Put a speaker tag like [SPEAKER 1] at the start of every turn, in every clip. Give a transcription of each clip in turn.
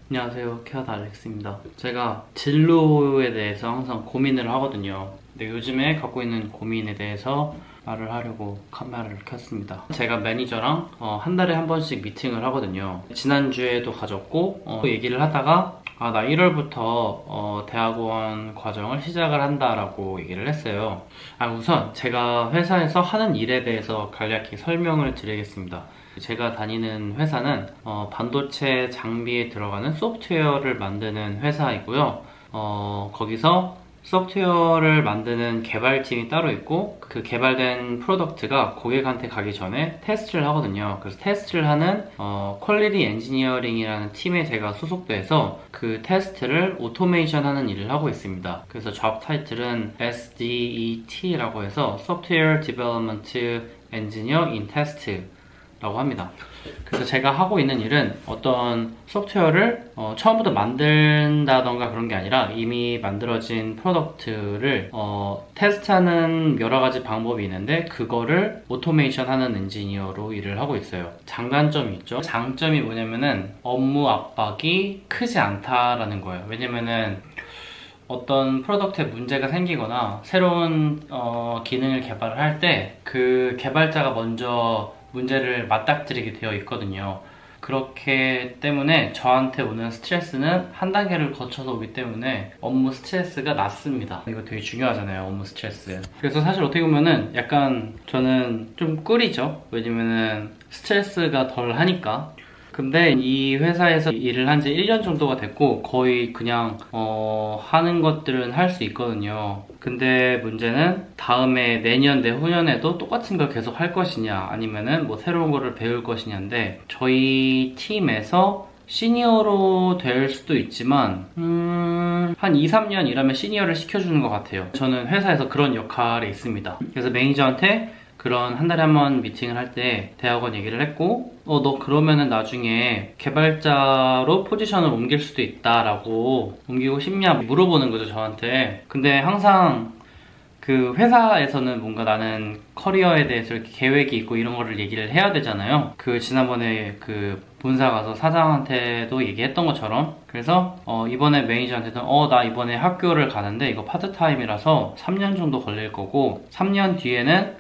[SPEAKER 1] 안녕하세요, 케어다 알렉스입니다. 제가 진로에 대해서 항상 고민을 하거든요. 근데 요즘에 갖고 있는 고민에 대해서 말을 하려고 카메라를 켰습니다. 제가 매니저랑 한 달에 한 번씩 미팅을 하거든요. 지난주에도 가졌고 얘기를 하다가 나 1월부터 대학원 과정을 시작을 한다라고 얘기를 했어요. 우선 제가 회사에서 하는 일에 대해서 간략히 설명을 드리겠습니다. 제가 다니는 회사는 반도체 장비에 들어가는 소프트웨어를 만드는 회사이고요. 거기서 소프트웨어를 만드는 개발팀이 따로 있고 그 개발된 프로덕트가 고객한테 가기 전에 테스트를 하거든요. 그래서 테스트를 하는 퀄리티 엔지니어링이라는 팀에 제가 소속돼서 그 테스트를 오토메이션 하는 일을 하고 있습니다. 그래서 잡 타이틀은 SDET라고 해서 Software Development Engineer in Test 라고 합니다. 그래서 제가 하고 있는 일은 어떤 소프트웨어를 처음부터 만든다던가 그런 게 아니라 이미 만들어진 프로덕트를 테스트하는 여러 가지 방법이 있는데 그거를 오토메이션 하는 엔지니어로 일을 하고 있어요. 장단점이 있죠. 장점이 뭐냐면은 업무 압박이 크지 않다라는 거예요. 왜냐면은 어떤 프로덕트에 문제가 생기거나 새로운 기능을 개발을 할 때 그 개발자가 먼저 문제를 맞닥뜨리게 되어 있거든요. 그렇기 때문에 저한테 오는 스트레스는 한 단계를 거쳐서 오기 때문에 업무 스트레스가 낮습니다. 이거 되게 중요하잖아요, 업무 스트레스. 그래서 사실 어떻게 보면은 약간 저는 좀 꿀이죠. 왜냐면은 스트레스가 덜 하니까. 근데 이 회사에서 일을 한 지 1년 정도가 됐고 거의 그냥 하는 것들은 할 수 있거든요. 근데 문제는 다음에 내년 내후년에도 똑같은 걸 계속 할 것이냐 아니면은 뭐 새로운 거를 배울 것이냐인데 저희 팀에서 시니어로 될 수도 있지만 한 2, 3년 일하면 시니어를 시켜주는 것 같아요. 저는 회사에서 그런 역할에 있습니다. 그래서 매니저한테 그런 한 달에 한 번 미팅을 할 때 대학원 얘기를 했고 너 그러면은 나중에 개발자로 포지션을 옮길 수도 있다라고 옮기고 싶냐 물어보는 거죠, 저한테. 근데 항상 그 회사에서는 뭔가 나는 커리어에 대해서 이렇게 계획이 있고 이런 거를 얘기를 해야 되잖아요. 그 지난번에 그 본사 가서 사장한테도 얘기했던 것처럼. 그래서 이번에 매니저한테도 나 이번에 학교를 가는데 이거 파트타임이라서 3년 정도 걸릴 거고 3년 뒤에는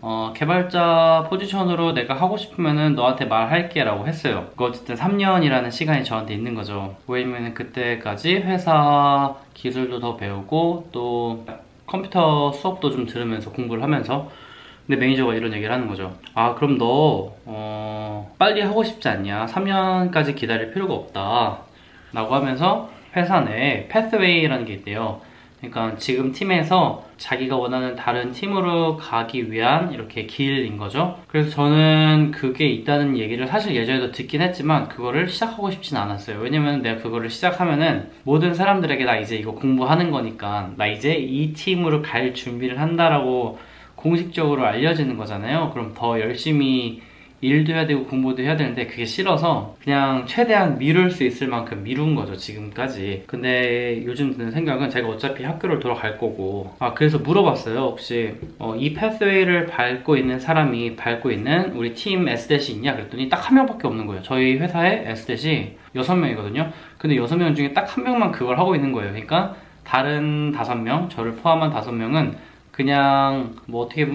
[SPEAKER 1] 개발자 포지션으로 내가 하고 싶으면은 너한테 말할게 라고 했어요. 그 어쨌든 3년이라는 시간이 저한테 있는 거죠. 왜냐면 그때까지 회사 기술도 더 배우고 또 컴퓨터 수업도 좀 들으면서 공부를 하면서. 근데 매니저가 이런 얘기를 하는 거죠. 그럼 너 빨리 하고 싶지 않냐? 3년까지 기다릴 필요가 없다 라고 하면서 회사 내에 패스웨이라는 게 있대요. 그러니까 지금 팀에서 자기가 원하는 다른 팀으로 가기 위한 이렇게 길인 거죠. 그래서 저는 그게 있다는 얘기를 사실 예전에도 듣긴 했지만 그거를 시작하고 싶진 않았어요. 왜냐면 내가 그거를 시작하면은 모든 사람들에게 나 이제 이거 공부하는 거니까 나 이제 이 팀으로 갈 준비를 한다라고 공식적으로 알려지는 거잖아요. 그럼 더 열심히 일도 해야 되고 공부도 해야 되는데 그게 싫어서 그냥 최대한 미룰 수 있을 만큼 미룬 거죠, 지금까지. 근데 요즘 드는 생각은 제가 어차피 학교를 돌아갈 거고 그래서 물어봤어요. 혹시 이 패스웨이를 밟고 있는 사람이 밟고 있는 우리 팀 S-이 있냐? 그랬더니 딱 한 명밖에 없는 거예요. 저희 회사에 S-이 6명이거든요. 근데 6명 중에 딱 한 명만 그걸 하고 있는 거예요. 그러니까 다른 5명, 저를 포함한 5명은 그냥 뭐 어떻게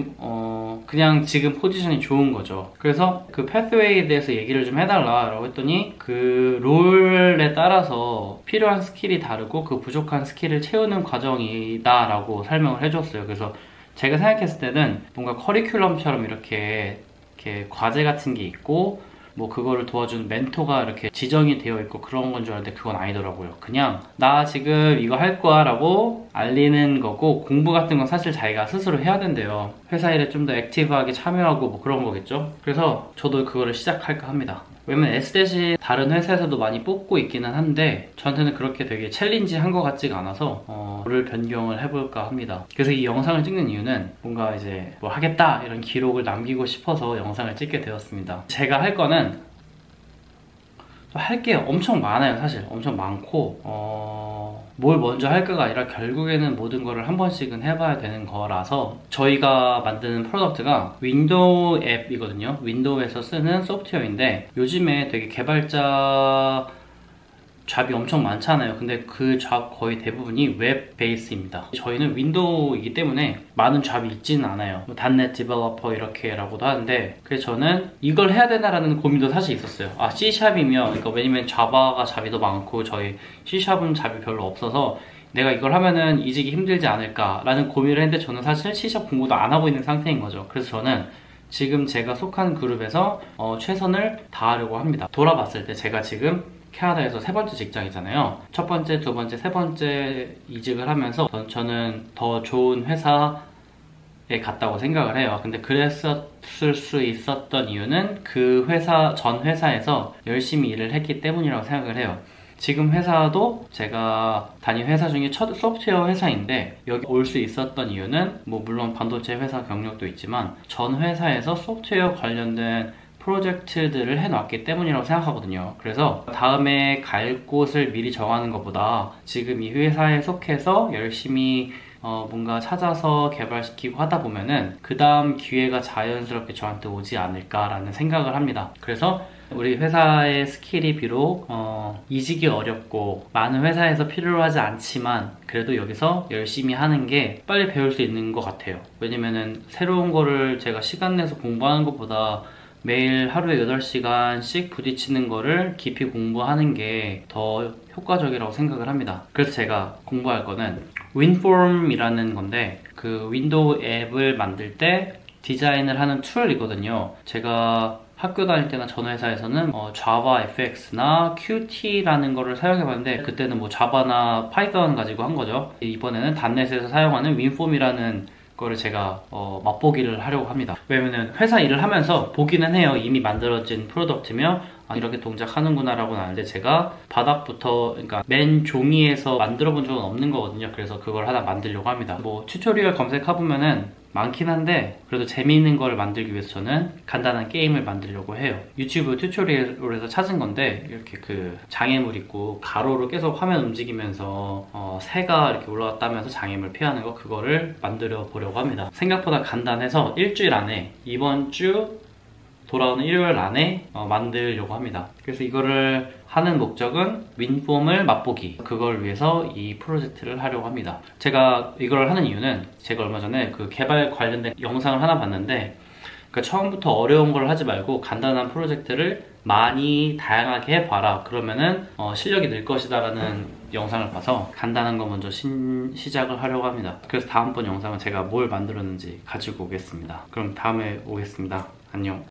[SPEAKER 1] 그냥 지금 포지션이 좋은 거죠. 그래서 그 패스웨이에 대해서 얘기를 좀 해달라고 했더니 그 롤에 따라서 필요한 스킬이 다르고 그 부족한 스킬을 채우는 과정이다 라고 설명을 해줬어요. 그래서 제가 생각했을 때는 뭔가 커리큘럼처럼 이렇게 과제 같은 게 있고 뭐 그거를 도와주는 멘토가 이렇게 지정이 되어 있고 그런 건 줄 알았는데 그건 아니더라고요. 그냥 나 지금 이거 할 거야 라고 알리는 거고 공부 같은 건 사실 자기가 스스로 해야 된대요. 회사 일에 좀 더 액티브하게 참여하고 뭐 그런 거겠죠. 그래서 저도 그거를 시작할까 합니다. 왜냐면 S-이 다른 회사에서도 많이 뽑고 있기는 한데 저한테는 그렇게 되게 챌린지한 것 같지가 않아서 를 변경을 해볼까 합니다. 그래서 이 영상을 찍는 이유는 뭔가 이제 뭐 하겠다 이런 기록을 남기고 싶어서 영상을 찍게 되었습니다. 제가 할 거는 할 게 엄청 많아요. 사실 엄청 많고 뭘 먼저 할까가 아니라 결국에는 모든 거를 한 번씩은 해봐야 되는 거라서 저희가 만드는 프로덕트가 윈도우 앱이거든요. 윈도우에서 쓰는 소프트웨어인데 요즘에 되게 개발자 잡이 엄청 많잖아요. 근데 그 잡 거의 대부분이 웹 베이스입니다. 저희는 윈도우이기 때문에 많은 잡이 있지는 않아요. 뭐 .NET 디벨로퍼 이렇게라고도 하는데, 그래서 저는 이걸 해야 되나라는 고민도 사실 있었어요. 아, C샵이면, 그러니까 왜냐면 자바가 잡이 더 많고 저희 C샵은 잡이 별로 없어서 내가 이걸 하면은 이직이 힘들지 않을까라는 고민을 했는데, 저는 사실 C샵 공부도 안 하고 있는 상태인 거죠. 그래서 저는 지금 제가 속한 그룹에서 최선을 다하려고 합니다. 돌아봤을 때 제가 지금 캐나다에서 세 번째 직장이잖아요. 첫 번째, 두 번째, 세 번째 이직을 하면서 저는 더 좋은 회사에 갔다고 생각을 해요. 근데 그랬을 수 있었던 이유는 그 전 회사에서 열심히 일을 했기 때문이라고 생각을 해요. 지금 회사도 제가 다닌 회사 중에 첫 소프트웨어 회사인데, 여기 올 수 있었던 이유는 뭐 물론 반도체 회사 경력도 있지만 전 회사에서 소프트웨어 관련된 프로젝트들을 해놨기 때문이라고 생각하거든요. 그래서 다음에 갈 곳을 미리 정하는 것보다 지금 이 회사에 속해서 열심히 뭔가 찾아서 개발시키고 하다 보면은 그 다음 기회가 자연스럽게 저한테 오지 않을까라는 생각을 합니다. 그래서 우리 회사의 스킬이 비록 이직이 어렵고 많은 회사에서 필요로 하지 않지만, 그래도 여기서 열심히 하는 게 빨리 배울 수 있는 것 같아요. 왜냐면은 새로운 거를 제가 시간 내서 공부하는 것보다 매일 하루에 8시간씩 부딪히는 거를 깊이 공부하는 게 더 효과적이라고 생각을 합니다. 그래서 제가 공부할 거는 윈폼이라는 건데, 그 윈도우 앱을 만들 때 디자인을 하는 툴이거든요. 제가 학교 다닐 때나 전 회사에서는 자바 FX나 Qt라는 거를 사용해봤는데, 그때는 뭐 자바나 파이썬 가지고 한 거죠. 이번에는 .NET에서 사용하는 윈폼이라는 거를 제가 맛보기를 하려고 합니다. 왜냐면 회사 일을 하면서 보기는 해요. 이미 만들어진 프로덕트며 이렇게 동작하는구나 라고는 아는데, 제가 바닥부터, 그러니까 맨 종이에서 만들어 본 적은 없는 거거든요. 그래서 그걸 하나 만들려고 합니다. 뭐 튜토리얼 검색해보면은 많긴 한데, 그래도 재미있는 걸 만들기 위해서 저는 간단한 게임을 만들려고 해요. 유튜브 튜토리얼에서 찾은 건데, 이렇게 그 장애물 있고 가로로 계속 화면 움직이면서 새가 이렇게 올라갔다 하면서 장애물 피하는 거, 그거를 만들어 보려고 합니다. 생각보다 간단해서 일주일 안에, 이번 주 돌아오는 일요일 안에 만들려고 합니다. 그래서 이거를 하는 목적은 윈폼을 맛보기, 그걸 위해서 이 프로젝트를 하려고 합니다. 제가 이걸 하는 이유는, 제가 얼마 전에 그 개발 관련된 영상을 하나 봤는데, 그러니까 처음부터 어려운 걸 하지 말고 간단한 프로젝트를 많이 다양하게 해봐라, 그러면은 실력이 늘 것이다 라는 영상을 봐서 간단한 거 먼저 시작을 하려고 합니다. 그래서 다음번 영상은 제가 뭘 만들었는지 가지고 오겠습니다. 그럼 다음에 오겠습니다. 안녕.